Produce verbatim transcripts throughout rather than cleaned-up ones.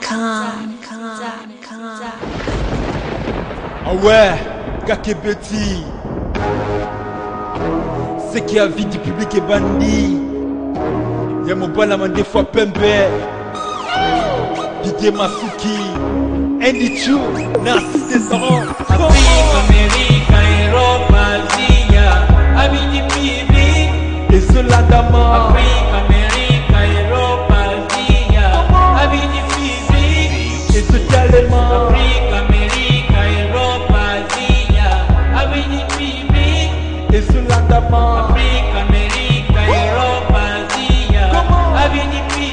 Ah ouais, Kakebeti. C'est qui a vie du public est bandit. Y'a mon balaman des fois pembe. Didier Masuki. Andy Chou, Narcisse Descendants. Afrique, Amérique, Europe, Asie, Avis Bibi. Et cela d'amant. Afrique, Amérique, Europe, Asie, Avis Bibi. Et totalement. Afrique, Amérique, Europe, Asie, Avis Bibi. Et cela d'amant. Afrique, Amérique, Europe, Asie, Avis Bibi.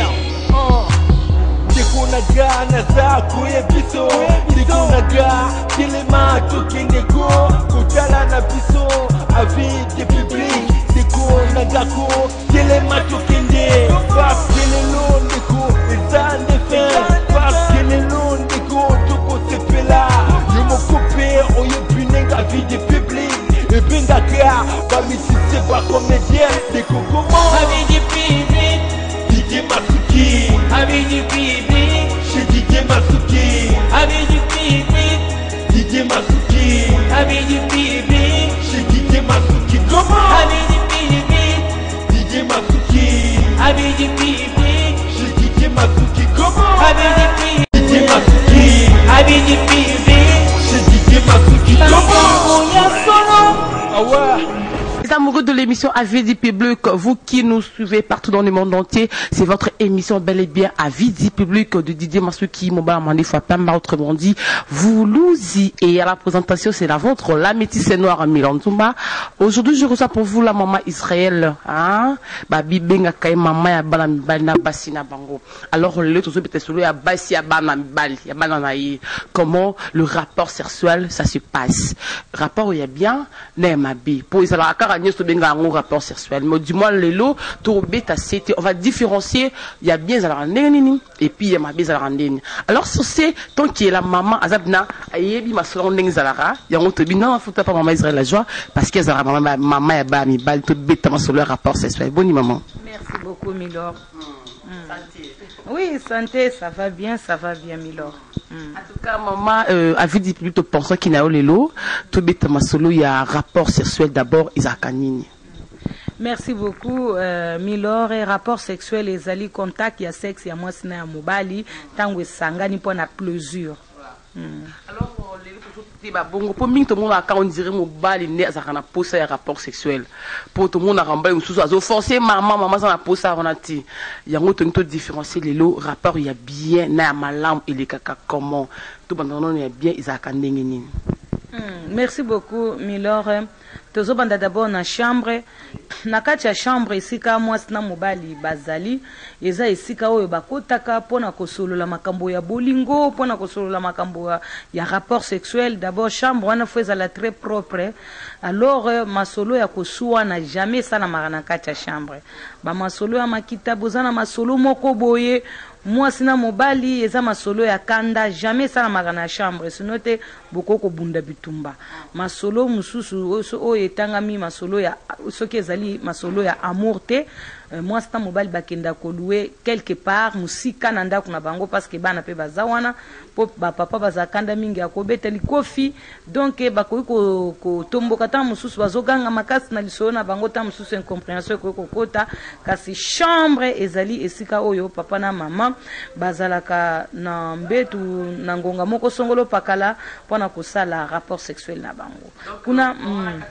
Naga naza kuye biso Diko naga Kilema tokeneko Kutala na biso Avis de public Diko naga ko Kilema tokende Parce que les longs deko Eza ndefen Parce que les longs deko Toko sepela Yomo coupe Oye puneng Avis de public Et benga ka Bami si c'est pas comédien Deko comment Avis de public Didier Masuki Avis de public Didier Masuki, Avis du Bibi, Didier Masuki, Avis du Bibi, chez Didier Masuki, comment? Avis du Bibi, Didier Masuki, Avis du Bibi, chez Didier Masuki, comment? Avis du Bibi, Didier Masuki, Avis du Bibi, chez Didier Masuki, comment? Ah ouais. Les amoureux de l'émission Avis du public, vous qui nous suivez partout dans le monde entier, c'est votre émission bel et bien Avis du public de Didier Masuki, Moba Mandi Fapamba, autrement dit, Voulouzi. Et à la présentation, c'est la vôtre, la métisse noire Milantouma. Aujourd'hui, je reçois pour vous la maman Israël, hein, Babi Benga Kaye, maman ya bana bana basina bango. Alors, le tout peut-être celui à basi ya bana bali, ya bana naï. Comment le rapport sexuel, ça se passe? Rapport où il y a bien, n'aimabi. Pour ils un rapport sexuel, mais du moins les lots, on va différencier, il y a bien et puis il y a ma bien. Alors c'est tant qu'il y a la maman azabna ayebi ma selon n'exalara, il y a on te dit non, faut pas maman Israël la joie parce que ça maman maman ya ba mi bal tout bête sur le rapport sexuel. Bonne maman. Merci beaucoup Milor. Santé. Oui, santé, ça va bien, ça va bien Milor. Mm. En tout cas, maman, euh, Avis du public, pensant qu'il y a eu l'eau, tout bête ma solo, il y a un rapport sexuel d'abord, Isakanini. Merci beaucoup, euh, Milor. Et rapport sexuel, les alliés contact, il y a sexe, il y a moi, c'est un mobali, tant que sangani pour la plaisir. Alors, pour mine tout le monde a quand on dirait mobali né à un poste un rapport sexuel. Pour tout le monde a remballé une sous à forcer maman maman ça a posé on a dit il y a un autre différencier les lots rapport il y a bien na malam et les caca comment tout le monde il y a bien ils a kanengeni. Merci beaucoup Milor. Tozo banda d'abord na chambre na kati ya chambre isika mwasi na mobali bazali eza isika oyo bakotaka pona kosolola makambo ya bolingo pona kosolola makambo ya rapport sexuel. D'abord chambre wana faut ezala très propre. Alors masolo ya kosuwa na jamais ça na marana kati ya chambre ba masolo ya makita bozana masolo moko boye mwasi na mobali eza masolo ya kanda jamais ça na marana chambre sinote bokoko bunda bitumba masolo mususu o etangami masolo ya soki ezali masolo ya amour te moi c'est mobile bakenda ko louer quelque part musika na ndako na bango parce que bana pe bazawana po ba papa bazakanda mingi akobeta likofi donc bakoyi ko ko tomboka ta mususu bazoganga makasi na lisolo na bango ta mususu incompréhension ko kokota kasi chambre ezali esika oyo papa na mama bazalaka na mbetu na ngonga moko songolo pakala pona kosala rapport sexuel na bango kuna mm.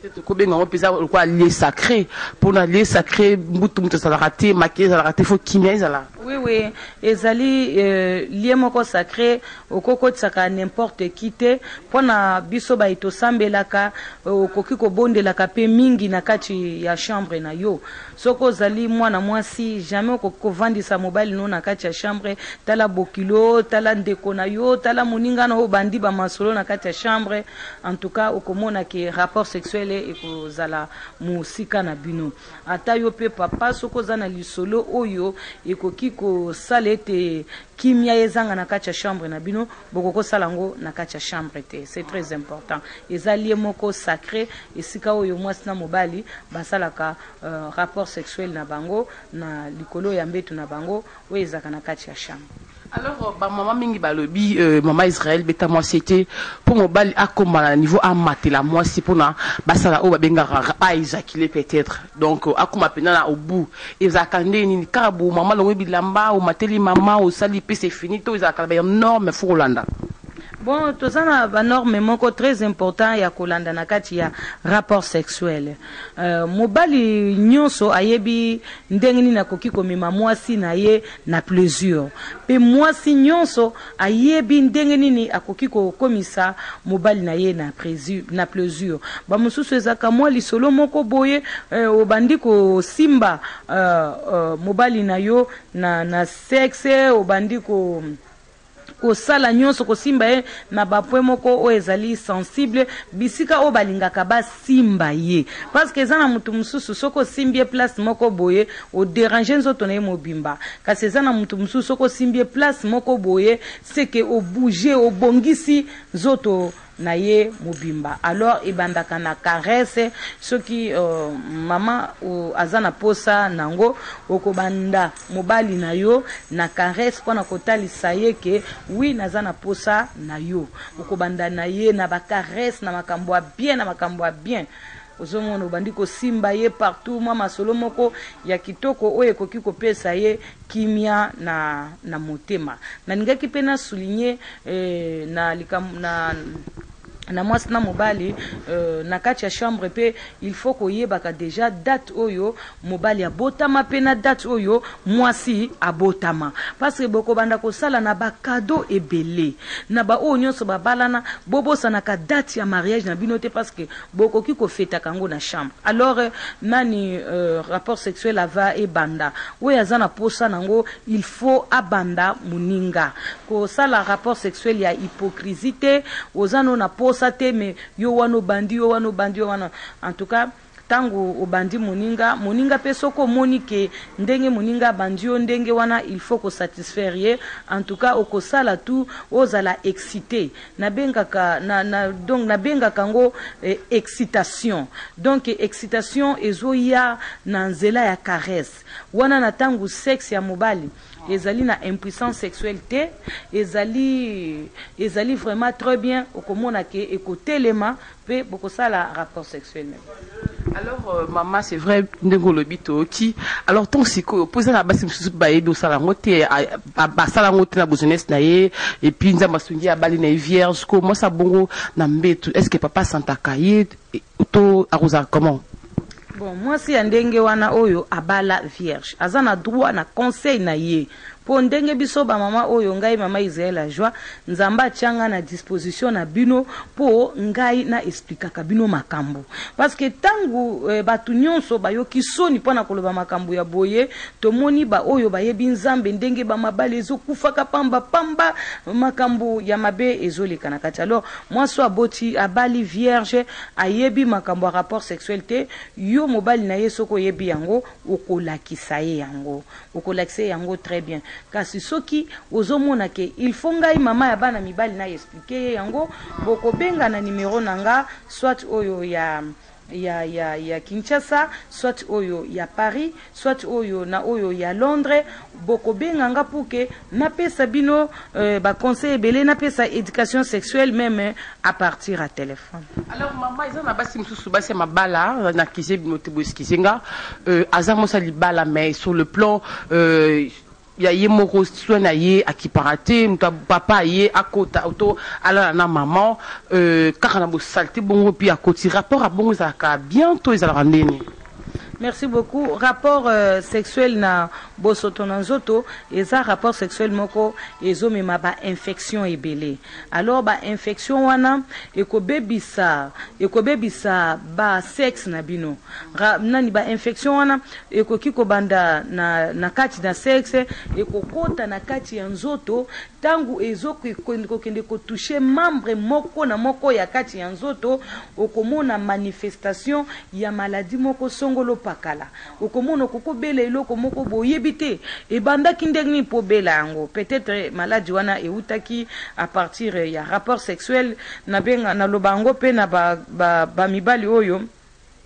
Quoi lié sacré pour la lié sacré mutu mutu ça la raté maquillage ça la raté faut kimia ça la oui oui ezali euh, lié moko sacré okoko tsaka n'importe qui te pona biso ba ito sambelaka okoki ko bondelaka pe mingi na kati ya chambre na yo soko zali mwana mwasi jamais okoko vandisa mobile no na kati ya chambre tala bokilo tala ndeko na yo tala moninga na obandi ba masolo na kati ya chambre en tout cas okomona ke rapport sexuel ekozala musika na bino ata yo pe papa soko zana lisolo oyo ekoki ko salete kimia ezanga na kati ya chambre na bino bokoko salango na kati ya chambre te c'est très important ezali moko sacré esika oyo mwasi na mobali basalaka uh, rapport sexuel na bango na likolo ya mbetu na bango oyo ezaka na kati ya chambre. Alors, bah, maman mingi balobi, euh, maman Israël, beta moi c'était pour mon bal à comme à niveau à mater la moi c'est pour na bah ça là au benga pas éjaculer peut-être donc à comme apena au bout et ça quand ni kabu maman longue bilamba au mateli maman au sali pe c'est fini tout ça quand même norme faut Hollanda. Bon, tout ça na ba norme moko très important ya kolanda na kati ya rapport sexuel. Euh, mobali nyonso ayebi ndenge nini nakoki komema mwasi na ye na plaisir. Pe mwasi nyonso ayebi ndenge nini akoki kokomisa mobali na ye na plaisir na plaisir. Ba mususu ezaka mwa lisolo moko boye euh, obandi ko simba euh, euh, mobali na yo na na sexe obandi ko kosala nyonso kosimba ye na bapwe moko o ezali sensible bisika o balingaka basimba ye parce que eza na mutu mususu soko simbie place moko boye o déranger nzoto na ye mobimba kasi eza na mutu mususu soko simbie place moko boye c'est que o bouger o bongisi nzoto na ye mobimba alors ebandaka na caresse soki uh, mama uh, azana posa nango okobanda mobali na yo na caresse pona kotalisa ye ke oui nazana posa na yo okobanda na ye na ba caresse na makambo bien na makambo bien ozomona obandi kosimba ye partout mwa masolo moko ya kitoko oyo ekoki kopesa ye kimia na na motema na ningaki pe na souligner eh, na likam na na mwasi na mobali euh, na kati ya chambre pe il faut koyebaka déjà date oyo mobali abotama pe na date oyo mwasi abotama parce que boko banda kosala na ba cadeau ebele na ba oyo nyonso babalana bobosana ka date ya mariage na bino te parce que boko ki ko feta kango na chambre alors euh, nani euh, rapport sexuel ava e banda oyo azana posa nango il faut abanda muninga ko sala rapport sexuel ya hypocrisie ozano na posa te me yo wano bandi yo wano bandi yo wana en tout cas tango obandi moninga moninga pe soko monike ndenge moninga bandi yo ndenge wana il faut ko satisfaire ye en tout cas okosala tout ozala excité na bengaka na, na donc na bengaka ngo eh, excitation donc eh, excitation ezoya na nzela ya caresse wana na tango sexe ya mobali ezali na impuissance sexuelle te ezali ezali vraiment très bien okomona ke ekotelema pe bokosala rapport sexuel même. Alors euh, maman c'est vrai ndenge lobito qui alors ton siko poser na basi mususu baye do sala ngote ba sala ngote na business na ye et puis nzamba sungi ya bali na vierge ko moi ça bongo na mbetu est-ce que papa santa kaye to arosa comment? Bon, moi si ndenge wana oyo abala vierge azana droit na conseil na ye po ndenge biso ba mama oyo ngai mama Israël a joie nzamba tianga na disposition na bino po ngai na expliquer bino makambo parce que tangu eh, batu nyonso bayoki soni pona koloba makambo ya boye tomoni ba oyo bayebi nzambe ndenge ba mabale ezokufaka pamba pamba makambo ya mabe ezoleka na kati alors moi so aboti abali vierge ayebi makambo rapport sexuel te yo mobali na ye soko yebi yango okolakisa ye yango okolakisa yango très bien kasi soki ozomona ke il faut ngai mama ya bana mibali na expliquer yango boko benga na numéro nanga soit oyo ya ya ya ya Kinshasa soit oyo ya Paris soit oyo na oyo ya Londres boko benga nga puke na pesa bino euh, ba conseil belé na pesa éducation sexuelle même à partir à téléphone. Alors maman ils ont na basi mususu basi mabala na kize bino te boskisenga euh azamo sa libala mais sur le plan euh ya ye moko soin ye akiparate muta papa ye akota auto ala na maman euh kaka na bo salté bongo puis akoti rapport a bongo za ka bientôt ils allont rendre. Merci beaucoup. Rapport euh, sexuel na bosoto na nzoto eza rapport sexuel moko ezomema ba infection ebele. Alors ba infection wana ekobebisa ekobebisa ba sexe na bino. Ra, nani ba infection wana ekoki kobanda na na kati na sexe ekokota na kati ya nzoto tangu ezoko kokende ko toucher membre moko na moko ya kati ya nzoto okomona manifestation ya maladie moko songolo pakala okomona kokobela eloko moko boyebite ebandaki ndenge po bela yango peut-être maladie wana eutaki à partir ya rapport sexuel na benga na lobango pe na ba, ba, ba mibali oyo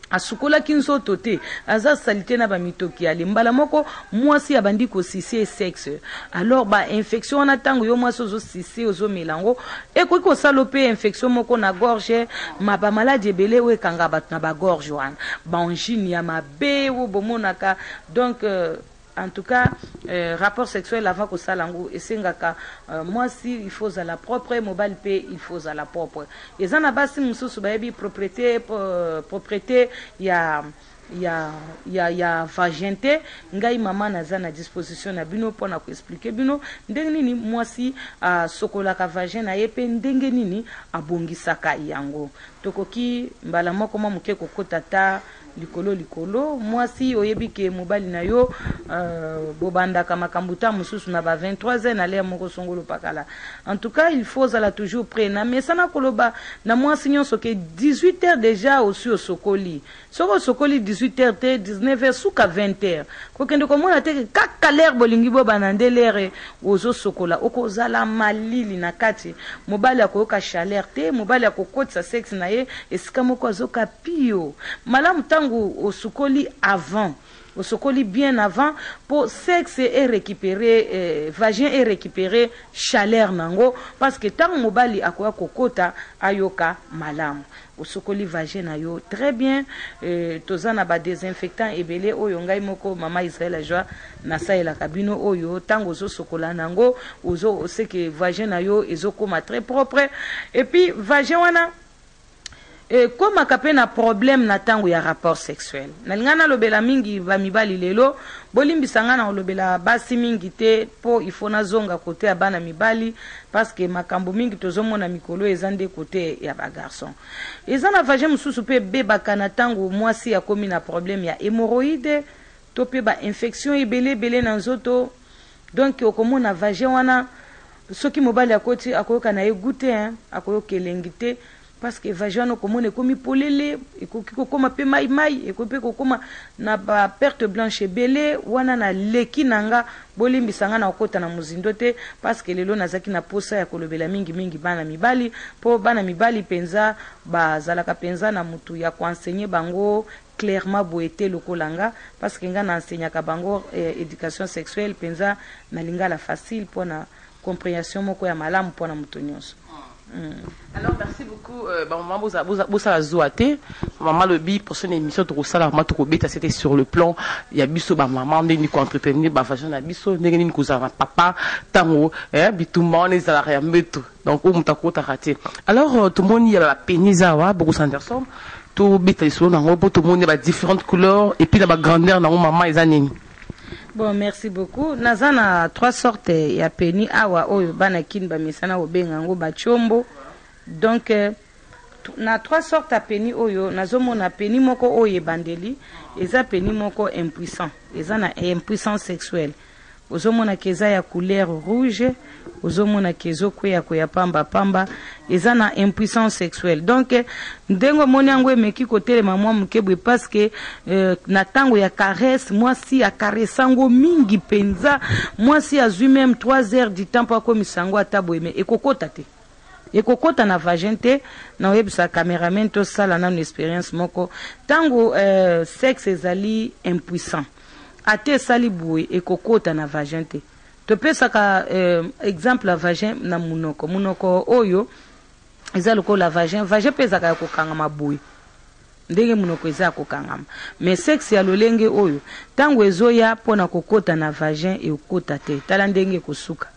asukola kinso tote aza salite na ba mitoki ali mbala moko mwasi abandi ko sisi sexe alors ba infection na tango yo mwasi ozo sisi ozo melango e ko ko salope infection moko na gorge ma ba maladie belé we kanga bat na ba gorge wan ba angine ya mabe wo bomonaka donc euh, en tout cas, euh, rapport sexuel avant que ça langue et sengaka euh, moi si il faut à la propre mobile pay il faut à la propre et ça n'a pas si mususu baby propriété euh, propriété il y a il y a il y a il y a vaginité ngai mama naza na disposition na bino pona ko expliquer bino ndenge nini moi si a uh, sokola ka vagin na yepe ndenge nini abongisaka yango tokoki mbala moko mo muke kokota ta likolo likolo mwasi oyebi ke mobali na yo euh, bobanda kama kambuta mususu na ba vingt-trois ans na le moko songolo pakala en tout cas il faut ala toujours prêt na mais sana koloba na mwasi nyonso ke dix-huit heures déjà aussi au sokoli soko sokoli dix-huit heures te dix-neuf heures suka vingt heures ko kende ko mona te kaka l'air bolingi bo banande l'air ozo sokola okozala malili na kati mobali akoyoka chaleur te mobali akokotisa sexe na ye esika moko azoka pio malamu tangu au sokoli avant au sokoli bien avant pour sexe et récupérer euh, vagin et récupérer chaleur nango parce que tant mobali akoya kokota ayoka malamu au sokoli vagin na yo très bien euh, tozana ba désinfectant ebele oyo ngai moko mama Israël joie na saela kabino oyo tango zo sokola nango ozo c'est que vagin na yo ezokoma très propre et puis vagin wana et comme akapé na problème na tango ya rapport sexuel nalingana lobela mingi ba mibali lelo bolimbisanga na lobela basi mingi te po ifona zonga côté ya bana mibali parce que makambo mingi tozomona mikolo ezande côté ya ba garçon ezana vagin mususu pe beba kana tango mwasi ya komi na problème ya hémorroïde to pe ba infection ebele bele na nzoto donc okomona vagin wana soki mobali akoti akoyoka na egute hein akoyoka elengite parce que vagin komone komi polele ekoki kokoma pe mai mai ekopi kokoma na ba perte blanche belé wana na leki nanga bolimbisanga na okota na muzindo te parce que lelo nazaki na posa ya kolobela mingi mingi bana mibali po bana mibali penza ba zalaka penza na mutu ya enseigner bango clairement boete lokolanga parce que nga na enseignaka bango eh, éducation sexuelle penza na lingala facile pona compréhension moko ya malamu pona mutu nyonso. Mm. Alors merci beaucoup euh, bah, maman Bosa Bosa Zoate maman le bi pour son émission de Rosala maman Tokobeta c'était sur le plan il y a biso ba maman ndeni ko entretenir ba façon na biso ndeni ni ko za papa tango eh bitumba on est à la meto donc on mutako ta raté alors euh, tout le monde il y a la penizawa beaucoup Sanderson tout beta sur na ngo tout le monde il y a différentes couleurs et puis la grandeur na maman ezanini. Bon, merci beaucoup. Nazana trois sortes ya peni awa oyo bana kin ba misana obenga ngo ba chombo. Donc euh, na trois sortes ya peni oyo nazomona peni moko oyo bandeli eza peni moko impuissant. Eza na impuissance sexuelle. Ozomona keza ya couleur rouge, ozomona kezo kweya kweya pamba pamba, eza na impuissance sexuelle. Donc ndengo moni yango emeki kotelema mwa mukebwe parce que euh, na tango ya caresse moi si ya caressango mingi penza moi si azui même trois heures du temps pour komisango atabo eme ekokota te ekokota na vagin te na websa cameraman to sala na une expérience moko tango euh, sexe ezali impuissant ate sali boue ekokota na vagin te to pesa ka euh, exemple la vagin na munoko munoko oyo eza lokola vagin vagin pesa ka kokangama boue ndenge munoko eza kokangama mais sexe ya lolenge oyo tango ezoya pona kokota na vagin ekokota te tala ndenge kosuka.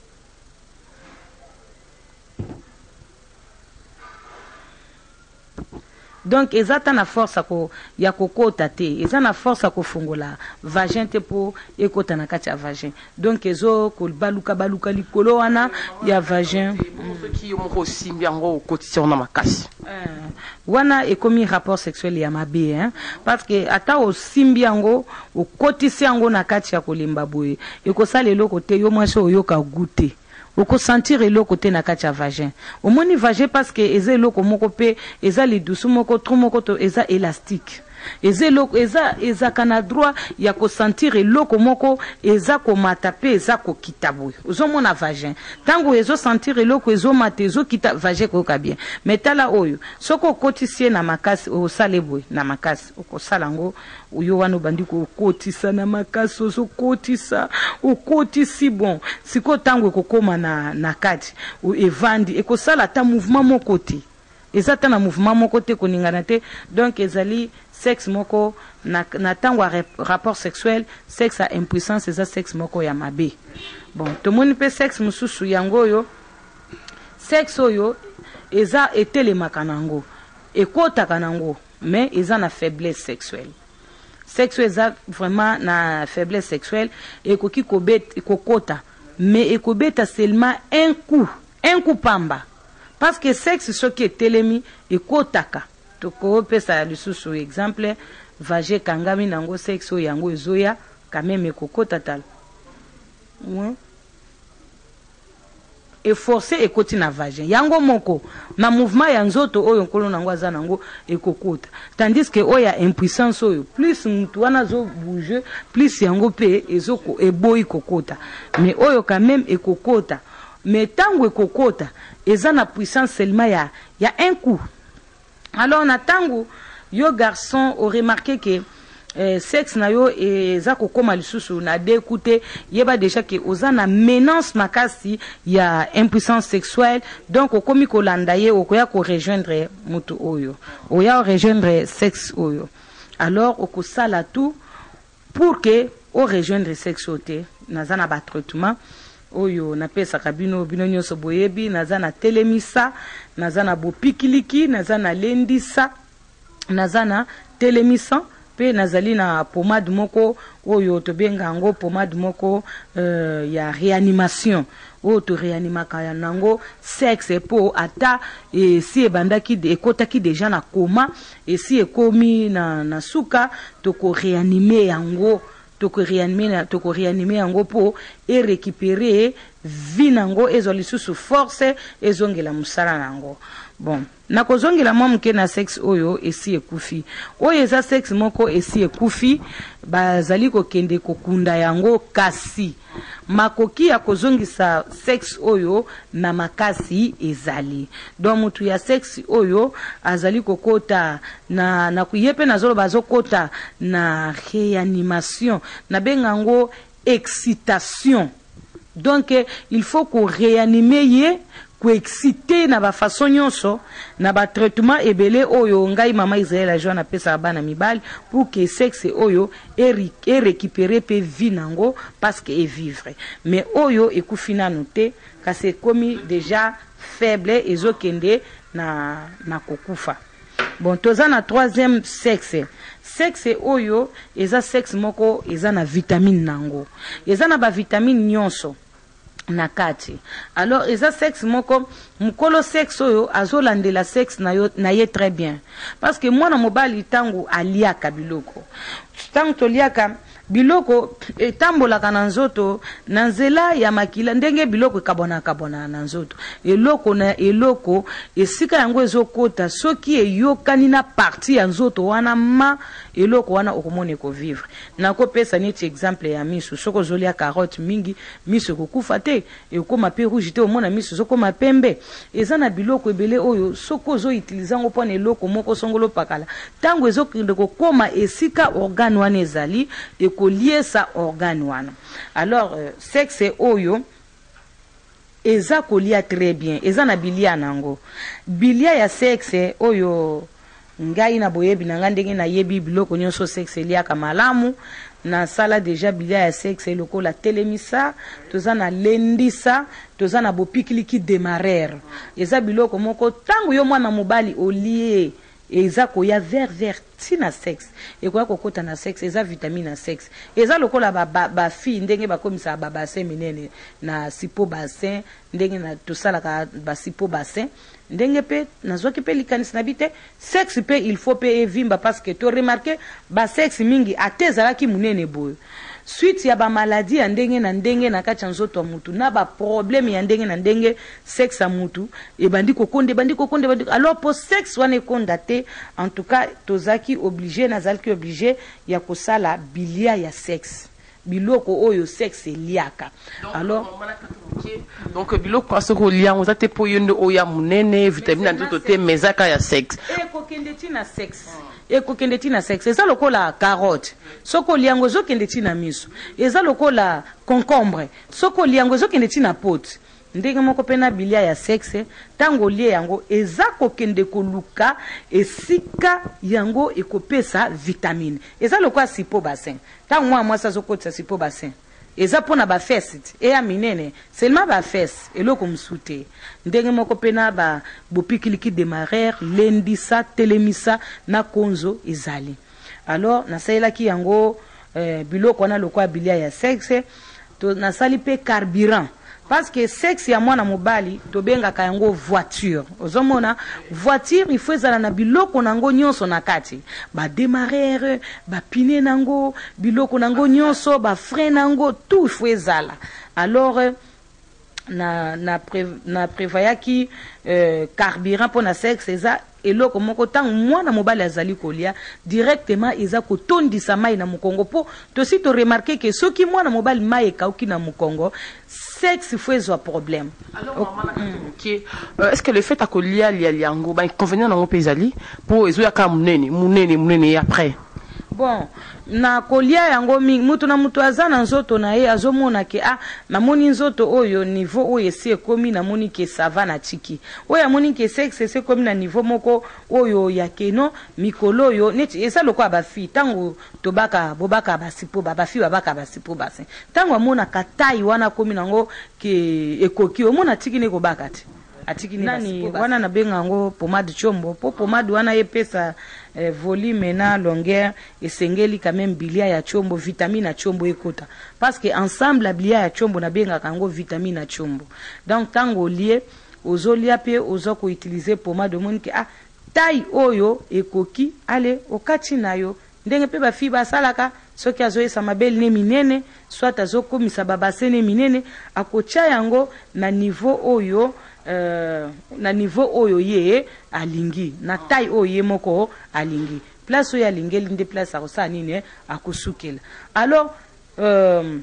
Donc ezata na force ko ya kokota te eza na force ko fungola vagin te po ekota na kati ya vagin donc ezo ko baluka baluka likolo wana ya vagin qui ont simbi yango quotidien na makasi wana ekomi rapport sexuel ya mabe hein parce que ata o simbi yango o kotisi yango na kati ya kolemba boye ekosala eloko te yo mwasi oyoka goûter oko sentir eloko te na kati ya vagin omoni vagin parce que eza eloko moko pe eza li douce moko trop moko to eza élastique eza eloko eza ezaka na droit ya kosentir eloko moko eza komata pe eza kokita boye ozomona vagin ntango ezosentir eloko ezomata ezokita vagin koyoka bien mais tala oyo soki okotisie na makasi osale boye na makasi okosala yango oyo wana obandi kokotisa na makasi ozokotisa okotisi bon siko ntango ekokoma na, na kati evandi ekosala ata mouvement moko te eza ta na mouvement moko te koningana te donc ezali sexe moko na, na tango rapport sexuel sexe a impuissance eza sexe moko ya mabe bon tomoni pe sexe mususu yango oyo sexe oyo eza etelemaka nango ekotaka nango mais eza na faiblesse sexuelle sexe eza vraiment na faiblesse sexuelle ekoki kobeta kokota mais ekobeta seulement un coup un coup pamba parce que sexe soki etelemi ekotaka tokopesa lisusu exemple vagin kangami nango sexe oyo yango ezoya quand même ekokota tala ouais. Efforcé ekoti na vagin yango moko na mouvement ya nzoto oyo nkolo nango aza nango ekokota tandis que oya impuissance oyo plus mutu wana zo bouger plus yango pe ezoko eboyi kokota mais oyo quand même ekokota mais tango ekokota eza na puissance seulement ya ya un coup alors na tango yo garçon au remarqué que Eh, sexe na yo eza kokoma lisusu na découte yeba déjà que oza na menace makasi ya impuissance sexuelle donc okomi kolanda ye okoya ko rejoindre mutu oyo oya rejoindre sexe oyo alors okosala tout pour que o rejoindre sexe ote naza na ba traitement oyo napesaka bino bino nyonso boyebi naza na telemisa naza na bopikiliki naza na lendisa naza na telemisa pe nazali na pomade moko oyo tobenga yango pomade moko euh, ya réanimation oyo to réanimaka ya nango sexe po ata e si ebandaki de ekotaki déjà na coma et si ekomi na na suka toko réanimer yango toko réanimer toko réanimer yango po et récupérer vie nango ezo lisusu force ezongela musala nango bon na kozongela mwa muke na sexe oyo esi ekufi oyo eza sexe moko esi ekufi bazali kokende kokunda yango kasi makoki ya kozongisa sexe oyo na makasi ezali donc mutu ya sexe oyo azali kokota na na kuyepe na zolo bazokota na réanimation na bengango excitation donc il faut qu'on réanime ye ko exciter na ba façon nyonso na ba traitement ebele oyo ngai mama Israël a joana pesa bana mibali pour que sexe oyo et récupérer pe vie nango parce que e vivre mais oyo ekufina noté ka c'est komi déjà faible ezokende na na kokufa bon toza na troisième sexe sexe oyo eza sexe moko eza na vitamine nango eza na ba vitamine nyonso na kati alors eza sexe moko mukolo sexe oyo azolandela sexe na yo na ye très bien parce que mwana mobali tango aliaka biloko tango toliaka biloko etambolaka na nzoto na nzela ya makila ndenge biloko ekabona kabona na nzoto eloko na eloko esika yango ezokota soki eyokani na partie ya nzoto wana ma eloko wana okomone ko vivre nako pesa neti exemple ya miso soko zolia carotte mingi miso kokufa te ekoma pe rouge te omona miso soko mapembe eza na biloko ebele oyo soko zo utiliser ngo pona eloko moko songolo pakala tango ezokinde kokoma esika organe wana ezali ekolier sa organe wana alors euh, sexe oyo eza kolia très bien eza na bilia nango bilia ya sexe oyo ngai na boyebi na ngandenge na yebi biloko nyonso sexe liaka malamu na sala déjà bilia ya sexe lokola telemisa toza na lendisa toza na bopikiliki démarrer eza biloko moko tango yo mwana mobali olie eza koya vers vers tina sexe ekoya kokota na sexe eza vitamine na sexe eza lokola ba ba, ba fille ndenge bakomisa ba bassin minene na sipo bassin ndenge na tosala ka ba sipo bassin ndenge pe nazwaki pe likanisi na bite sexe pe il faut pe evimba parce que to remarquer ba sexe mingi atezala ki munene boyo suite ya ba maladie ya ndenge na ndenge na kati nzoto mutu na ba problème ya ndenge na ndenge sexe mutu e bandi kokonde bandi kokonde bandi alors pour sexe wana ekondate en tout cas tozaki obligé nazalaki obligé ya kosala bilia ya sexe biloko oyo sexe liaka alors donc biloko asoko lia on zate po yende oya munene vitamine nzoto te mezaka ya sexe e kokende tina sexe e kokende tina sexe eza lokola carotte soko liango zokende tina miso eza lokola concombre soko liango zokende tina pote ndenge moko pena bilia ya sexe tango lie yango eza kokende koluka esika yango ekopesa vitamine eza lokola sipo bassin tango mwa mwasa zokotisa sipo bassin eza pona ba fesse eya minene seulement ba fesse eloko msute ndenge moko pena ba bopikiliki démarrer lendisa telemisa na konzo ezali alors nasalaki yango eh, biloko na lokola bilia ya sexe to nasali pe carburant parce que sexe ya mwana mobali tobengaka yango voiture ozomona voiture il faut ezala na biloko nango nyonso na kati ba démarrer ba pine nango biloko nango nyonso ba frein nango tout il faut ezala alors na na pre, na prévoyaki euh, carburant pour na sexe eza eloko moko tang mwana mobali azali kolia directement eza kotondisa mai na mukongo po to si to remarquer que soki mwana mobali mai ekauki na mukongo sexe faut ezwa problème alors maman mm. okay. euh, est-ce que le fait akolia lia liango ba inconvénient nango pezali po ezo yaka munene munene munene après bon na kolia yango mingi mutu na mutu azana nzoto na ye azomona ke ah namoni nzoto oyo niveau oyo esi ekomi namoni ke sava na tiki oyo amoni ke sexe esi ekomi na niveau moko oyo ya keno mikolo oyo neti eza lokwa bafi tango tobaka bobaka basipo bafi babaka basipo basi tango amona katai wana komi nango ke ekoki omona tiki ne kobaka ti atiki ni nani wana na benga ngo pomade chombo po pomade wana epesa eh, volume na longueur esengeli quand même bilia ya chombo vitamine ya chombo ekota parce que ensemble la bilia ya chombo na benga kango vitamine ya chombo donc tango lié ozolia pe ozoko utiliser pomade monike ah taille oyo ekoki ale okati nayo ndenge pe ba fiba salaka soki azoyesa mabeli ne minene soit azokomisa babasene minene akocha yango na niveau oyo Euh, na niveau oyo ye alingi na taille oyo moko alingi place oyo alingi linde place akosa nini akusukela alors euh,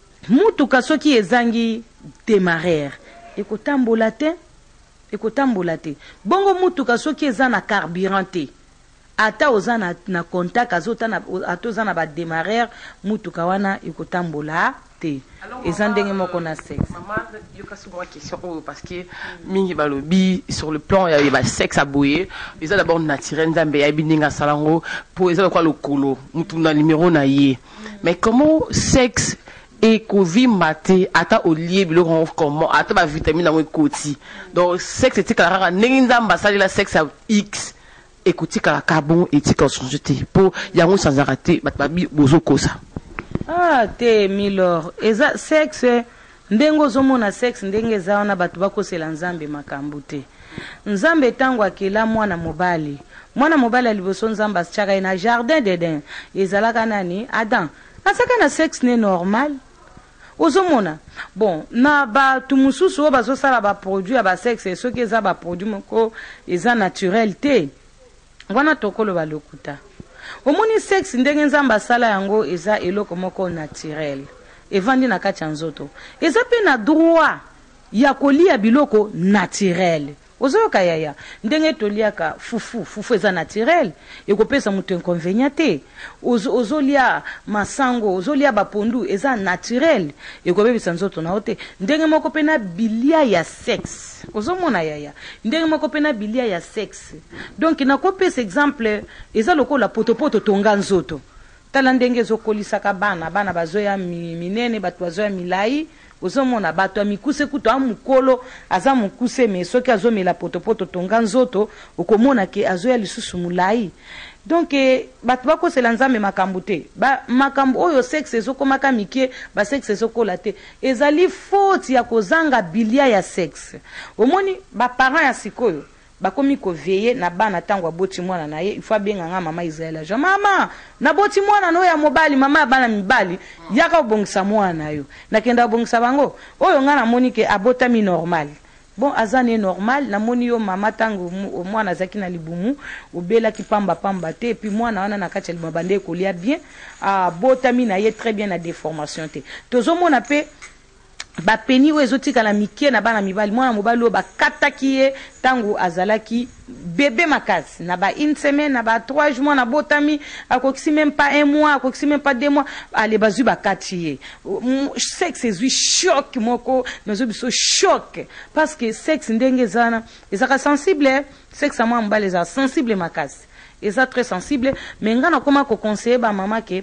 mutuka soki ezangi démarrer ekotambola te ekotambola te bongo mutuka soki eza na carburant te ata oza na, na contact azota na atoza na ba démarrer mutuka wana ekotambola te eza ndenge moko na sexe maman yoka souvent question parce que mingi balobi sur le plan ya ba sexe aboyer eza d'abord naturel nzambe ya bininga salango pour eza quoi le kolo mutu na numéro na ye mais comment sexe et covid maté ata olié biloko comment ata ba vitamine na mo koti donc sexe c'est kala ndenge nzamba sali la sexe x écoutez kala carbone et tika changeté pour yango sans arrêter batbabi bozo kosa ah te milor eza sexe ndengo zomona sexe ndenge za wana batu bakosela nzambe makambo te nzambe tango akela mwana mobali mwana mobali aliboso nzamba chaka ina jardin d'Eden ezalaka nani Adam asaka na sexe ne normal ozomona bon na ba tumususu o bazo sala ba produit ba sexe soki eza ba produit moko eza naturel te wana tokolo balokuta omoni sexe ndenge nzamba sala yango eza eloko moko naturel evandi na kati ya nzoto eza pe na droit ya kolia biloko naturel ozoyoka yaya ndenge toliaka fufu fufu eza naturel ekopesa mutu inconvénient te ozolia masango ozolia bapondu eza naturel ekobebisa nzoto na ote ndenge moko pe na bilia ya sexe ozomona yaya ndenge moko pe na bilia ya sexe donc nakopesa exemple eza lokola potopoto tonga nzoto tala ndenge ezokolisaka bana bana bazoya minene bato bazoya milai ozomona bato amikuse kuto amukolo aza mukuse me soki azomela potopoto tonga nzoto okomona ke azoya lisusu mulai donc eh, bato bakosela nzambe makambo te ba makambo oyo sexe ezokomaka mike ba sexe ezokola te ezali faute ya kozanga bilia ya sexe omoni ba parents ya sikoyo bakomi ko veiller na bana tango aboti mwana na ye il faut benga nga mama Israël ja mama na boti mwana no ya mobali mama bana mibali yaka bongisa mwana yo nakenda bongisa bango oyo nga na monike abotami normal bon azane normal na moni yo mama tango mwana zaki na libumu obela ki pamba pamba te puis mwana wana na kati ya libabande ko lia bien abotami na ye très bien na déformation te tozo mona pe ba peni o ezotika la mikie na bana mibali mwana mobali o bakataki ye tango azalaki bébé makasi na ba une semaine na ba trois jours na botami akokisi même pas un mois akokisi même pas deux mois ale bazu bakati ye sexe ezui choc moko nazo biso choc parce que sexe ndenge zana ezaka sensible sexe mwa mbali eza sensible makasi eza très sensible mais ngana koma ko conseiller ba mama ke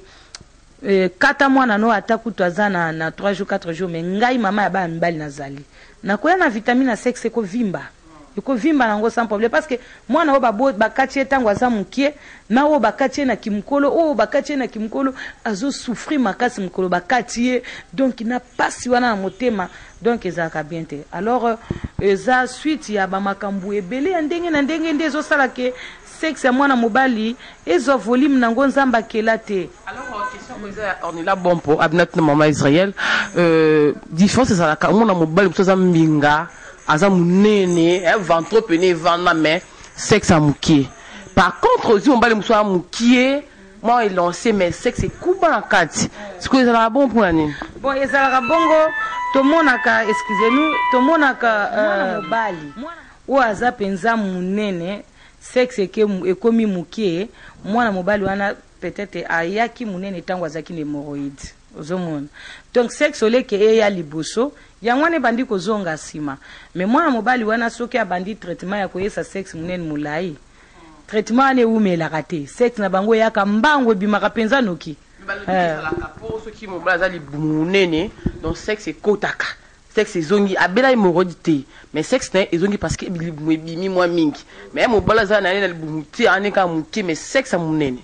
Eh, kata mwana no atakutu aza na, na trois jours quatre jours mais ngai mama ya ba mbali nazali na koya na vitamine na sexe ko vimba ko vimba nango sans problème parce que mwana o babo bakati tango aza mukie na o bakati na kimkolo o bakati na kimkolo azo souffrir makasi mkolo bakati donc na pasi wana na motema donc ezaka bien te alors eza suite ya ba makambu ebele ndenge na ndenge ndezo sala ke sexe ya mwana mobali ezo volume nango nzamba kelate. Alors question on est là bon pour abnat maman Israël euh différence c'est ça mwana mobali mtoza mbinga aza munene ventre pené vana mais sexe amukie par contre aussi mobali mtoza amukie moi il lancé mais sexe kuba na kati ce que ça bon pour nani bon ezalaka bongo tomonaka excusez-nous tomonaka mwana mobali o aza penza munene sexe ke ekomi mukie mwana mobali wana peut-être ayaki munene tango azaki hémorroïde ozomona donc sexe oleke eya liboso yango ne bandi kozonga sima mais mwana mobali wana soki abandi traitement ya koyesa sexe munene mulai traitement ne umela kate sexe na bango yaka mbango bimaka penza noki euh la capo soki mobali azali munene donc sexe ekotaka sexe ezongi abela hémorroïde mais sexe na ezongi parce que bimi moi mingi mais mobali azali na na libumuti aneka muki mais sexe munene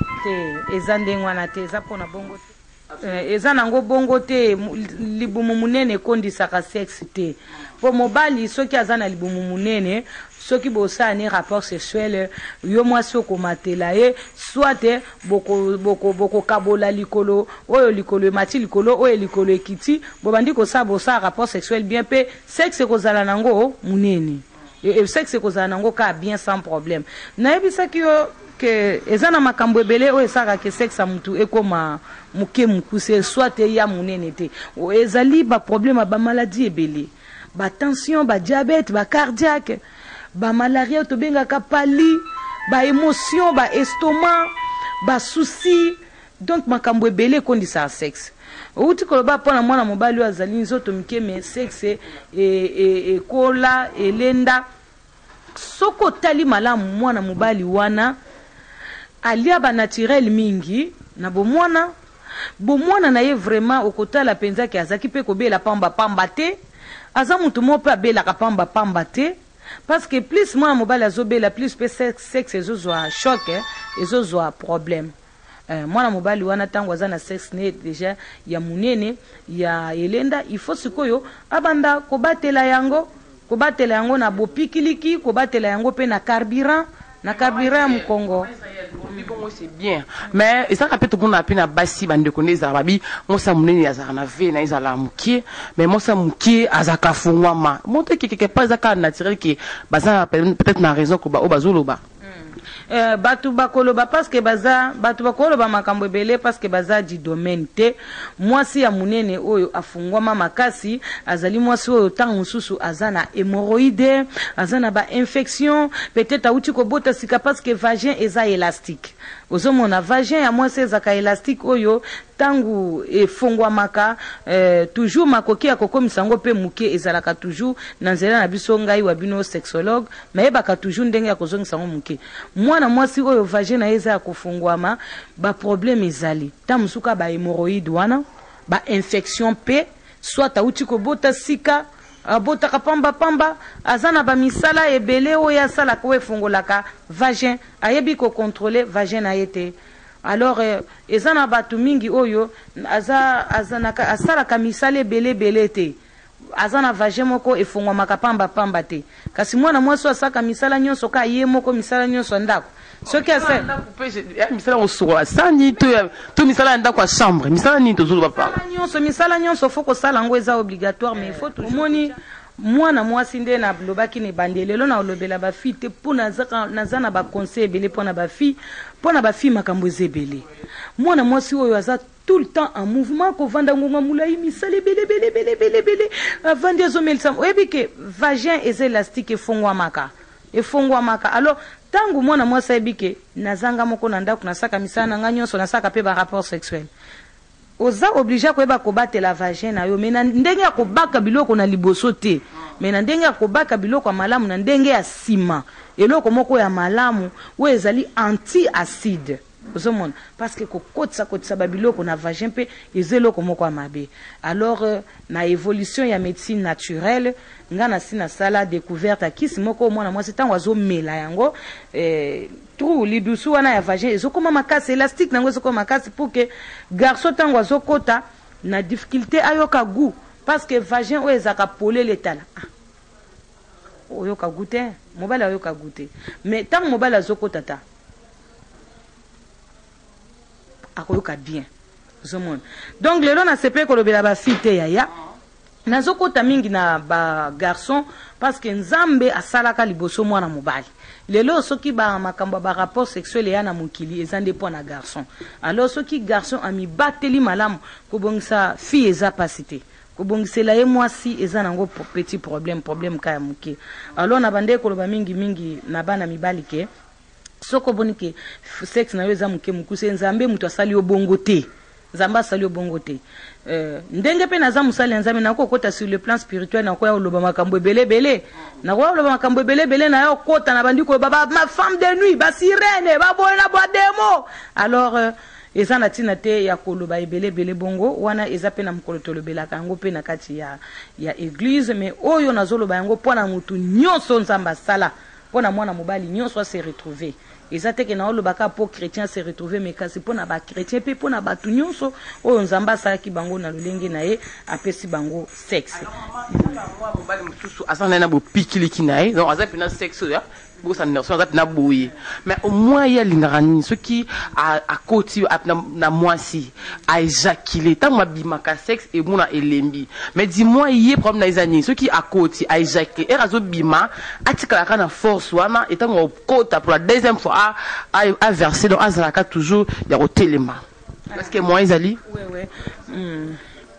te ezande ngwana te zapona bongo te eza nango bongo te libumu munene kondisaka sexe te po mobali soki azana libumu munene soki bosani rapport sexuel yo mwasi okomatela ye soit boko boko boko kabola likolo oyo likolo mati likolo oyo likolo ekiti bobandi kosa bosa rapport sexuel bien pe sexe kozala nango munene e sexe kozala nango ka bien sans problème na yebisaki yo que ezana makambo ebele o esaka ke sexe mutu ekoma muke mukuse soit ya munene te o ezali ba problème ba maladie ebele ba tension ba diabète ba cardiaque ba malaria to benga ka pali ba émotion ba estomac ba souci donc makambo ebele kondisa sexe outi koloba pona mwana mobali azali nzoto mike me sexe e e kola elenda soko tali malamu mwana mobali wana alia ba naturel mingi na bomwana bomwana na ye vraiment okotala penza ki azaki pe kobela pamba pamba te aza mutu mo pe abela ka pamba pamba te parce que plus mwana mobali azobela plus pe sexe ezozwa choc ezozwa problème euh, mwana mobali wana tango aza na sexe ne déjà ya munene ya elenda il faut sikoyo abanda kobatela yango kobatela yango na bopikiliki kobatela yango pe na carburant na carburant mu Congo c'est bien mais ça rappelle tout le monde a pu na basi bande connaître arabi moi ça munene azaka na ve na izala mukie mais moi ça mukie azaka fungwama monte quelque part azaka naturel qui baza peut-être na raison ko ba o bazoloba Euh, batu bakoloba parce que baza batu bakoloba makambo ebele parce que baza di domaine te mwasi ya munene oyo afungwama makasi azali mwasi oyo tango mususu azana hémorroïde azana ba infection peut-être auti ko bota sika parce que vagin eza élastique ozomona vagin ya mwasi ezaka élastique oyo tangu efungwamaka euh, toujours makoki ya kokomisa ngo pe muke ezalaka toujours na nzela na biso ngai wa bino sexologue mais baka toujours ndenge ya kozongisa ngo muke mwana mwasi oyo vagin na eza kufungwama ba problème ezali tamusuka ba hémorroïde wana ba infection pe soit auti ko bota sika abota kapamba pamba azana ba misala ebele oyo asala ko efungolaka vagin ayebi ko contrôler vagin na yete alors euh, ezana batu mingi oyo aza azana asala ka misala ebele belete azana vagin moko efongwamaka pamba pamba te kasi mwana mwasi asaka misala nyonso ka ye moko misala nyonso ndako soki ase misala osoko asani to to misala ndako ya chambre misala nini tozoloba pa nyonso misala nyonso faut kosala ngo eza obligatoire mais il faut toujours omoni mwana mwasi nde na lobaki ne bandelelo na olobela ba fille te pona naza na ba conseil ebele pona ba fille pona ba fille makambo ezebele mwana mwasi oyo aza tout le temps en mouvement ko vanda ngonga mulai misale bele bele bele bele bele avandi azomelisa oyebi ke vagin est élastique efongwa maka efongwa maka alors tangu mwana mwasi ayebi ke nazanga moko na ndako nasaka misala na nga nyonso nasaka pe ba rapport sexuel oza obligé koyeba kobatela vagin na yo mais na ndenge ya kobaka biloko na liboso te mais na ndenge ya kobaka biloko ya malamu na ndenge ya sima eloko moko ya malamu we ezali anti acide ozomona parce que kokotisa kotisa babiloko na vagin pe ezeloko moko ya mabe alors euh, na évolution ya médecine naturelle nga na sina sala découverte akisi moko mwana mwasi tango azomela yango eh, trou lidusu wana ya vagin ezokoma makasi élastique nango ezokoma makasi pour que garçon tango azokota na difficulté ayoka goût parce que vagin oyo ezaka polele tala ah. oyoka goûter mobali ayoka goûter mais tango mobali azokota ta akoyoka bien zomona donc lelo na sepe kolobela ba fille te yaya nazokota mingi na ba garçon parce que nzambe asalaka liboso mwana mobali lelo soki ba makambo ba rapport sexuel ya na mokili ezande po na garçon alors soki garçon ami bateli malamu kobongisa fille eza pasité kobongisela ye mwasi eza nango petit problème problème ka ya moke alors na bande koloba mingi mingi na bana mibali ke soko bonike sexe na yo eza moke mokuse nzambe mutu asali obongo te nzambe asali obongo te euh, ndenge pe naza musali nzambe nako kota sur le plan spirituel nako ya oloba makambo ebele bele nako ya oloba makambo ebele bele na yo kota na bandi ko baba ma femme de nuit ba sirene ba boyena ba demo alors euh, eza na tina te ya koloba ebele bele bongo wana eza pe na mokolo tolobelaka yango pe na kati ya ya église mais oyo nazoloba yango pona mutu nyonso nzambe asala pona mwana mobali nyonso se retrouver ezate ke na olobaka po chrétien se retrouver mais kasi pona ba chrétien pe pona batu nyonso oyo nzamba salaki bango na lolenge na ye apesi bango sexe alors mobali mususu asana na bo pikiliki na ye donc azapi na sexe ya bo sa nerso azapi na boye mais au moins ya lingarani ce qui a a koti na mwasi a éjaculé tant mabimaka sexe et mona elembi mais dis-moi yé problème na izani ce qui a koti a éjaculé et razo bima atikala kana force wana et tant kota pour la deuxième fois a a versé donc azalaka toujours ya hotelema parce que moi izali oui oui mm.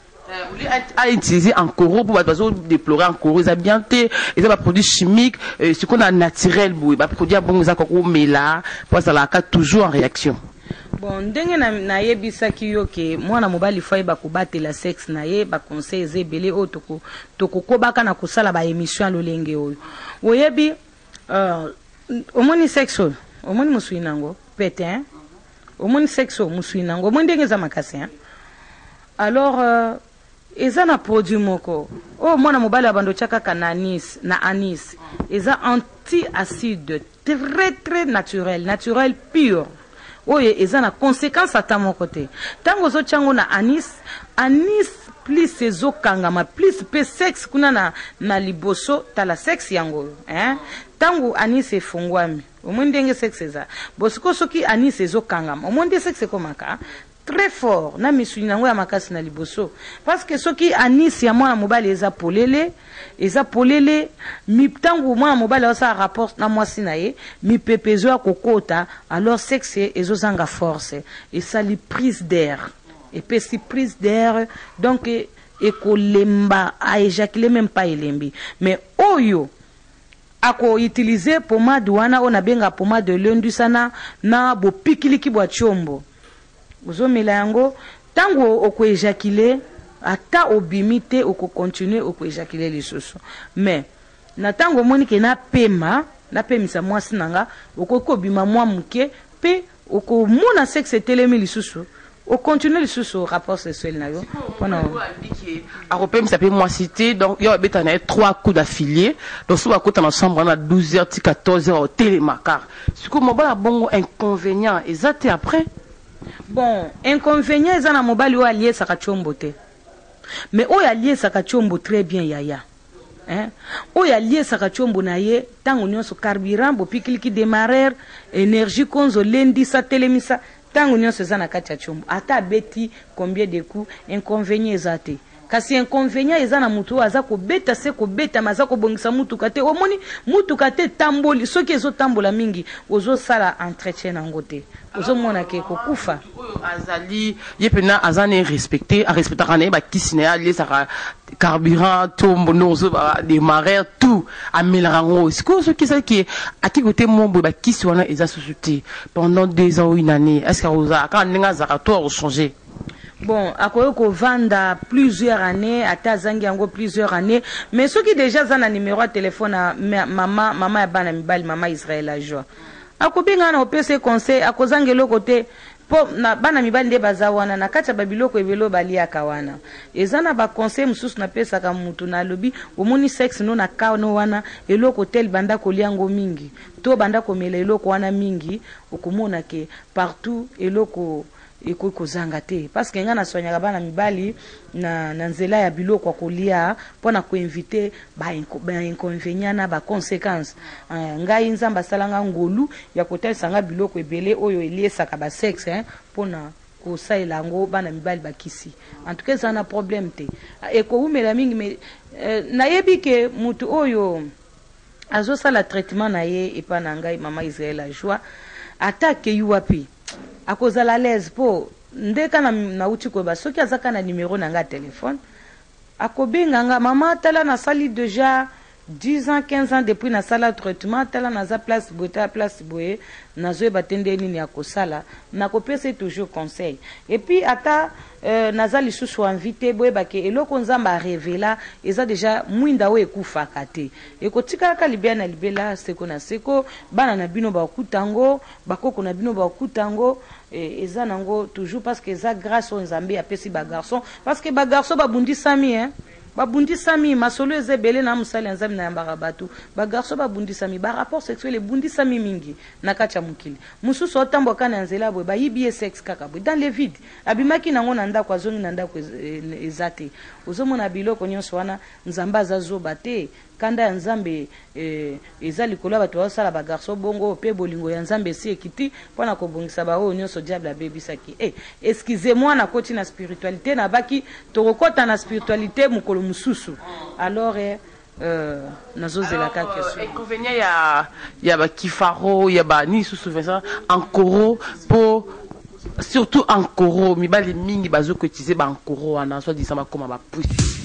à utiliser en coro pour bazo déplorer en coro ça bien té et ça produit chimique ce qu'on a naturel boui ba produit bon ça ko mela pour ça la toujours en réaction bon ndenge na na yebisaki yo ke mwana mobali foi ba kobatela sexe na ye ba conseil ezebele o toko toko kobaka na kosala ba émission lolenge oyo oyebi euh omoni sexe omoni musuinango pete hein omoni sexe musuinango omoni ndenge za makasi hein alors euh, eza na produit moko oh mwana mobali abando chaka kana anis na anis eza anti acide très très naturel naturel pur oye eza na conséquence ata moko te tango zo chango na anis anis plus ezo kangama plus pe sexe kuna na na liboso tala sexe yango hein tango anis efungwami omondenge sexe eza bosiko soki anis ezo kangama omonde sexe komaka très fort na misuni nango ya makasi na liboso parce que soki anis ya mwana mobali eza polele eza polele mi tangu mwana mobali osa rapport na mwasi na ye mi pepezo ya kokota alors sexe ezozanga force et ça li prise d'air et puis si prise d'air donc ekolemba a éjaculer même pas elembi mais oyo ako utiliser pomade wana ona benga pomade de lendusana na bo pikiliki bwa chombo ozomela yango tango oko éjaculer ata obimite oko continuer oko éjaculer lisusu mais na tango moni ke na pema na pemisa mwasi nanga oko kobima mwa muke pe oko mona sexe telemi lisusu o continuer lisusu rapport sexuel na yo pona a repemisa pe mwasi te donc yo beta na trois coups d'affilée donc so bakota na chambre na douze heures quatorze heures au télémacar siko mobala bongo inconvénient ezate après bon inconvénient eza na mobali o allié saka chombo te mais oyo aliesaka chombo très bien yaya hein? Oyo aliesaka chombo na ye tango nyonso carburant bopikiliki démarreur énergie konzo lendisa telemisa tango nyonso eza na kati ya chombo ata beti combien de coups inconvénient eza te kasi inconvénient eza na mutu aza kobeta se kobeta maza kobongisa mutuka te omoni mutuka te tamboli soki ezotambola mingi ozosala entretien nango te ozomona ke kokufa azali ye pena azane respecté a respectaka na ye bakisi na ye aliesaka carburant tombo nozo démarrer tout amelaka yango sikoyo soki ezalaki aki kote mombo bakisi wana eza susu te pendant deux ans ou une année est ce que ozalaka ndenge azalaka to akochanger. Bon, akoyo ko vanda plusieurs années, ata zangi yango plusieurs années, mais ceux qui déjà zana numéro de téléphone à maman, maman ya bana mibali, maman Israël la joie. Akobinga na opese conseil, akozange lo côté po na bana mibali nde bazawana na kati ya babiloko ebelo bali akawana. Ezana ba conseil mususu na pesa ka mutu na lobi, omoni sexe no na kano wana, eloko tel banda koliango mingi. To banda komela eloko wana mingi, okomona ke partout eloko eko kozanga te parce que nga na soignaka bana mibali na na nzela ya biloko kwa kolia pona ko inviter ba inconvénients na ba conséquences uh, ngai nzamba salanga ngolu ya kotelisa nga biloko ebele oyo eliesaka ba sexe hein pona ko saila ngo bana mibali bakisi en tout cas ça na problème te eko umela mingi mais uh, na yebi ke mutu oyo azo sala traitement na ye epa na ngai mama Israël la joie attaque yuapi akozala l'aise po ndeka na na uti ko ba soki azaka na numéro na nga téléphone akobenga nga mama tala na sali déjà dix ans quinze ans depuis na sala traitement tala na za place bota place boye na zo batende nini ya kosala na kopesa toujours conseil et puis ata euh, nazali susu invité boye bake eloko nzamba révéla eza déjà mwinda we ekufaka te ekotika ka libia na libela seko na seko bana na bino ba kutango bakoko na bino ba kutango et eza nango toujours parce que eza grâce au nzambe apesi ba garçon parce que ba garçon ba bundi sami hein babundi sami masolo ezebele na musali nzambe na yambaka batu ba garçon babundi sami ba rapport sexuel bundi sami mingi na kacha mukili mususu otambo kana nzela bwe ba yibi sex kaka bwe dans le vide abimaki nango na ndako azongi na ndako ezate ozomona biloko nyonso wana nzamba azazoba te kanda ya nzambe eh, eza likolo bato basala ba garçon bongo pe bolingo ya nzambe si ekiti pona kobongisa ba oyo nyonso diable abebisaki eh excusez-moi na koti na spiritualité na baki tokokota na spiritualité mukolo mususu alors eh, euh nazozela ka question inconvénient ya ya ba kifaro ya ba ni susu ça encore pour surtout encore mibali mingi bazo cotiser ba encore wana soit disant ba koma ba puissance.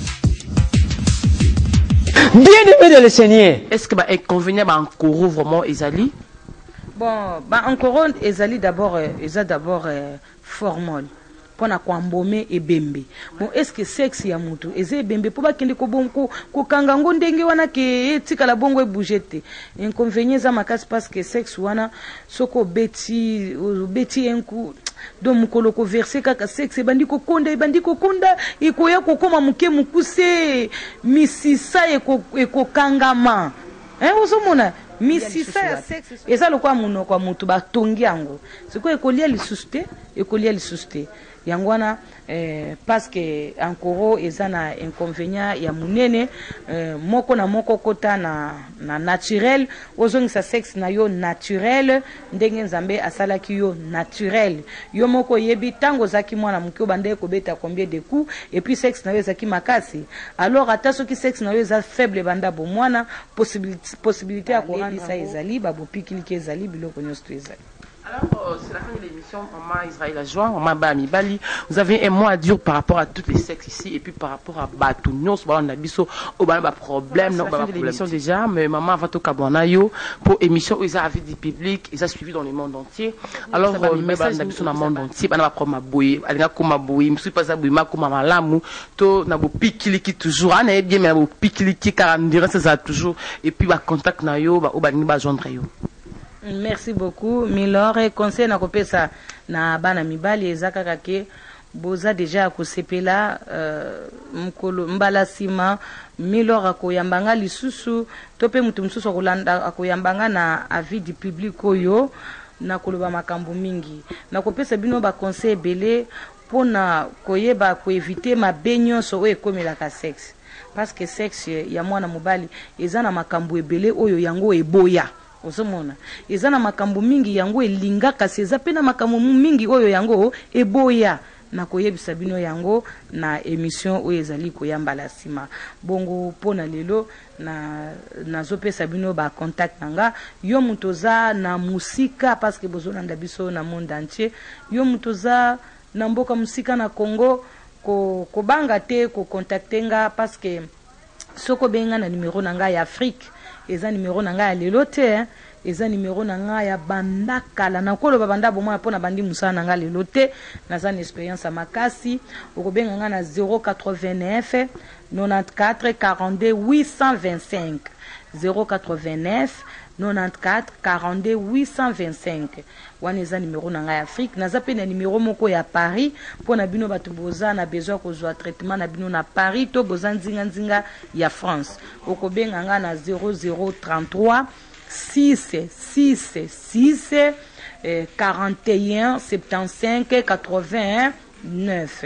Bien-aimé de le Seigneur. Est-ce que bah inconvénient bah encore vraiment ezali? Bon, bah encore ezali d'abord eza d'abord euh, formol. Pona kwa mbome e bembe. Bon, est-ce que sexe ya mutu eze bembe po ba kende ko bonko ko kanga ngo ndenge wana ke etika la bongo e bougete. Inconvénient za makasi parce que sexe wana soko beti beti enku do mukolo ko verser kaka sexe bandiko konda bandiko konda iko ya kokoma muke mukuse misisa eko eko kangama hein ozomona misisa ya sexe eza lokwa muno kwa mutu batongi yango siko ekolia lisuste ekolia lisuste yango wana eh, parce que encore eza na inconvénient ya munene eh, moko na moko kota na na naturel ozongisa sexe na yo naturel ndenge nzambe asalaki yo naturel yo moko yebi tango zaki mwana mukio bande ko beta combien de coups et puis sexe na yo zaki makasi alors ata soki sexe na yo za faible banda bo mwana possibilité possibilité ya koranda ça ezali babo pikiliki ezali biloko nyosto ezali. Alors, c'est la fin de l'émission, Maman Israël la joie, Maman Bami Bali. Vous avez un mot à dire par rapport à tous les sexes ici et puis par rapport à Batounon, on a biso, au bas de problème, non, pas de l'émission déjà, mais Maman va tout Kabouanayo pour émission où ils avaient du public, ils ont suivi dans le monde entier. Alors, message dans le monde entier, on va prendre ma bouille, on va prendre ma bouille, je suis pas à bouille, ma comme ma lamu, to na bo pikiliki toujours, on est bien, mais bo pikiliki car on dirait ça toujours, et puis va contact na yo, ba au bas ni joindre yo. Merci beaucoup. Milor et conseil na kopesa na bana mibali ezaka kake boza déjà akosepela euh, mukolo mbala sima Milor akoyambanga lisusu tope mutu mususu akolanda akoyambanga na avis du public oyo na koloba makambo mingi na kopesa bino ba conseil belé pona koyeba ko éviter ma beignon so e comme la sexe parce que sexe ya mwana mobali ezana makambo ebele oyo yango eboya osomona ezana makambo mingi yango elinga kasi eza pena makambo mingi oyo yango eboya na koyebisa bino yango na émission oyo ezali koyamba la sima bongo pona lelo na nazopesa bino ba contact nanga yo mutoza na musika parce que bozolanda biso na monde entier yo mutoza na mboka musika na Congo ko kobanga te ko contacter nga parce que soko benga na numéro nanga ya Afrique eza numéro nanga ya lelo te hein? Eza numéro nanga ya banda kala na kolo babanda bomwa pona bandi musana nanga lelo te naza na expérience ya makasi okobenga nga na zéro quatre-vingt-neuf quatre-vingt-quatorze quarante-deux huit cent vingt-cinq zéro quatre-vingt-neuf quatre-vingt-quatorze quarante-deux huit cent vingt-cinq wana eza numéro nanga ya Afrique naza pe na numéro moko ya Paris pona bino bato boza na besoin kozwa traitement na bino na Paris to boza nzinga nzinga ya France okobenga nga na zéro zéro trente-trois six six six quarante et un soixante-quinze quatre-vingt-neuf.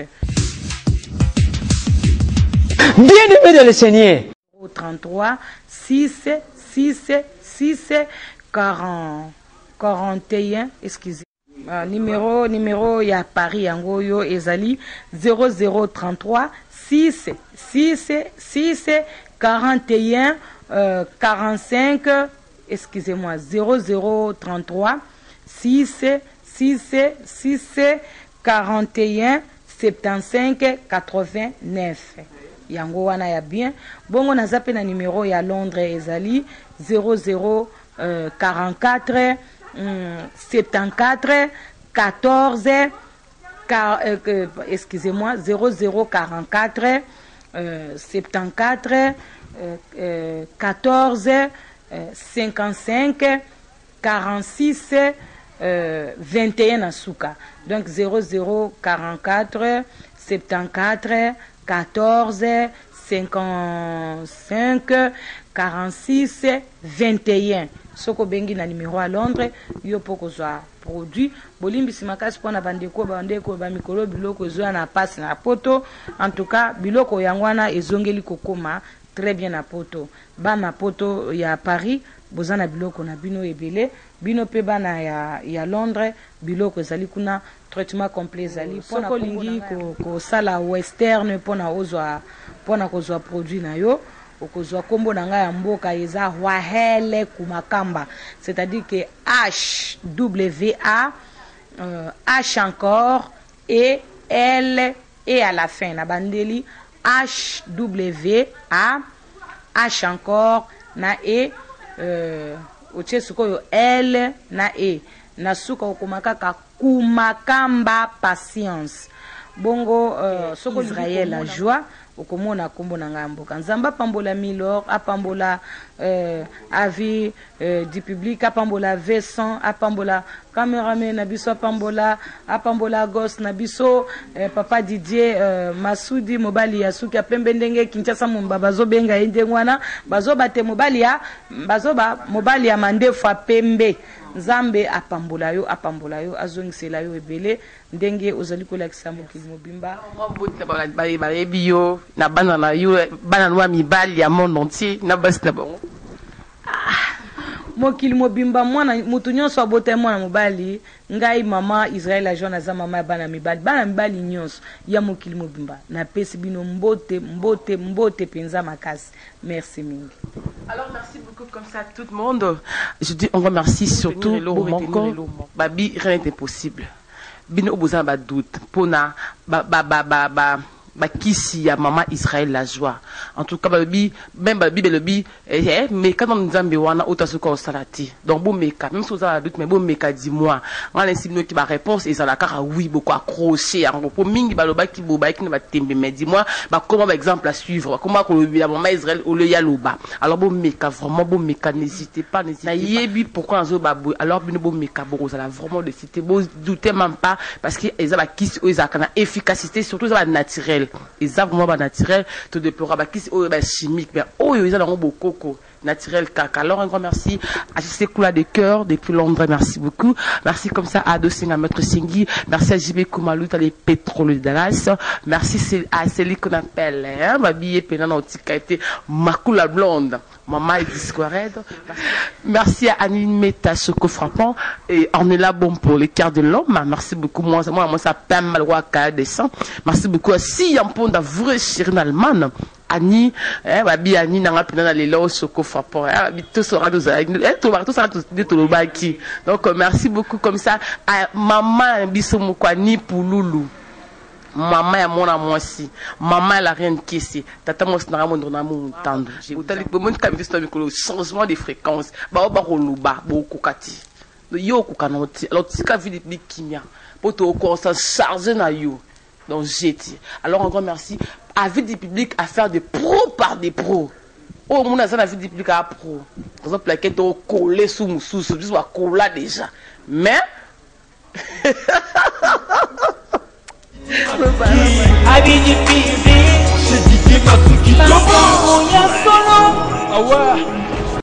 Bien-aimé de le Seigneur. trente-trois six six six quarante quarante et un excusez. Uh, numéro numéro ya Paris yango yo ezali zéro zéro trente-trois six six six quarante et un euh, quarante-cinq excusez-moi zéro zéro trente-trois six six six quarante et un soixante-quinze quatre-vingt-neuf yango wana ya bien bongo naza pe na numéro ya Londres ezali zéro zéro quarante-quatre soixante-quatorze quatorze car, euh, excusez-moi zéro zéro quarante-quatre soixante-quatorze quatorze cinquante-cinq quarante-six vingt et un asuka donc zéro zéro quarante-quatre soixante-quatorze quatorze cinquante-cinq quarante-six vingt et un soko bengi na numéro à Londres yo poko zwa produit bolimbisi makasi pona bandeko bandeko ba mikolo biloko zwa na passe na poto en tout cas biloko yangwana ezongeli kokoma très bien na poto ba na poto ya Paris bozana biloko na bino ebele bino pe bana ya ya Londres biloko ezali kuna traitement complet ezali pona kolingi ko ko sala western pona ozwa pona kozwa produit na yo okozwa kombo na nga ya mboka eza Wahele Kumakamba c'est-à-dire que H W A euh, H encore et L et à la fin na bandeli H W A H encore na e euh oche suko L na e na suka okumakaka Kumakamba Patience bongo euh, soko Israël la joie okomona kombo na ngamboka nzamba pambola Milor apambola euh, avis euh, du public apambola Vincent apambola cameraman na biso apambola apambola Gos na biso euh, papa Didier euh, Masudi mobali ya suki apembe ndenge Kinshasa mumba bazo benga endengwana bazo bate mobali ya bazo ba mobali ya mandefu apembe Nzambe apambola yo apambola yo azongisela yo ebele ndenge ozali kolakisa mokili mobimba bayebi yo na bana na yo bana noa mibali ya monde entier na basi na bango mokili mobimba mwana mutu nyonso abota mwana mobali ngai mama Israël la jeune za mama bana mibali bana mibali nyonso ya mokili mobimba na pesi bino mbote mbote mbote penza makasi merci mingi. Alors merci beaucoup comme ça tout le monde. Je dis on remercie surtout Momoko Babi rien n'est impossible. Bino oboza ba doute pona ba ba ba ba ba bakisi ya mama Israël la joie. En tout cas babi même babi belobi eh mais quand on nzambe wana otasuka osalati. Donc bon meka même si vous avez doute mais bon meka dis-moi. On laisse nous qui ba réponse et ça la car oui beaucoup accroché en pour mingi baloba ki boba ki na ba tembe mais dis-moi ba comment par exemple à suivre comment ko la maman Israël au le yaloba. Alors bon meka vraiment bon meka n'hésitez pas n'hésitez pas. Na yebi pourquoi on babu alors bino bon meka bo ça la vraiment de citer bon doutez même pas parce que ils a kisi ils a kana efficacité surtout ça naturel. Ils ont vraiment naturel, tout déplorable, qui est chimique, mais oh, ils ont beaucoup coco. naturel caca. Alors un grand merci à J C Koula de cœur depuis Londres, merci beaucoup. Merci comme ça à Adosinga Maître Sengi, merci à J B Koumalou, les pétroles de Dallas, merci à celle qu'on appelle, hein, ma billet pénal antique a été Makula Blonde. Maman est discourette. Merci à Annie Meta Soko Frappant. Et on est là bon pour les quarts de l'homme. Merci beaucoup. Moi, moi, moi ça peine mal roi descend. Merci beaucoup à Si Yampon d'un vrai Chirin Allemand. Annie, eh, babi Annie n'a pas pu aller là au Soko Frappant. Eh, tout sera nous avec nous. Eh, tout sera tout le baki. Donc, merci beaucoup comme ça à maman Bissomoukwani pour Loulou. Maman est mon amour aussi. Maman est la reine qui est. Tata moi c'est mon don amour tendre. J'ai eu tellement de monde qui changement de fréquence. Bah on va rouler beaucoup kati. Le yo kukanoti. Alors tu as vu des big kimia. Pour te commencer charger na yo. Donc j'ai dit. Alors un grand merci. Avis du public à faire des pros par des pros. Oh mon azan avis du public à pro. Par exemple la quête au coller sous moussou, sous juste à coller déjà. Mais C'est Didier Masuki. Ah ouais.